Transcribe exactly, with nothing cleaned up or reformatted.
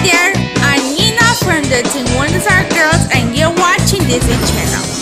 there, I'm Nina from the Team Wonderstar Girls and you're watching Disney Channel.